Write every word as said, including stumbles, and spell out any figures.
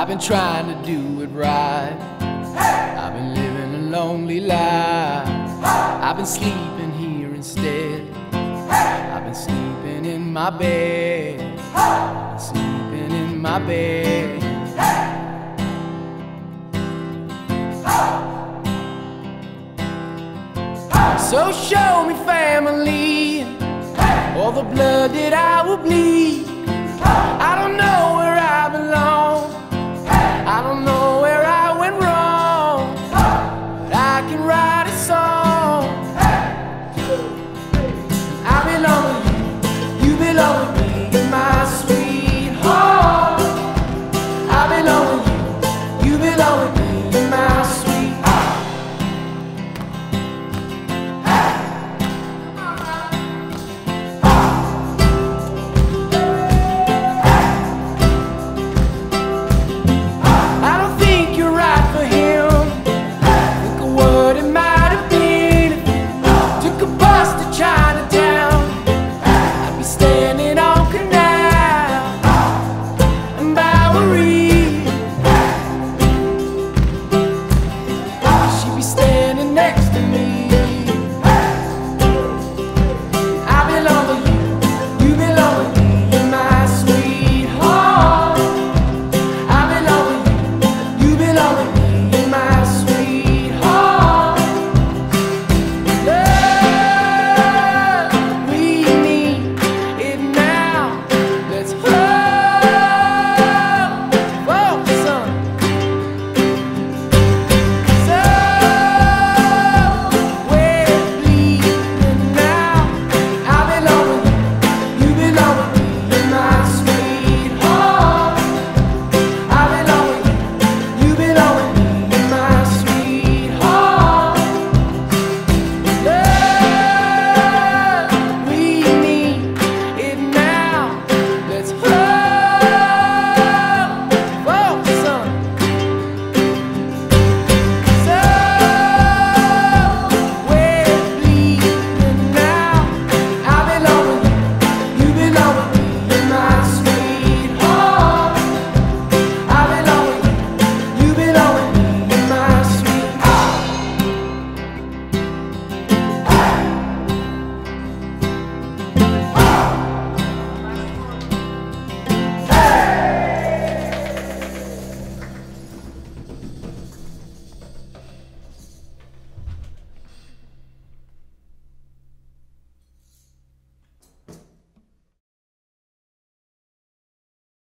I've been trying to do it right. I've been living a lonely life. I've been sleeping here instead. I've been sleeping in my bed. I've been sleeping in my bed. So show me family, all the blood that I will bleed.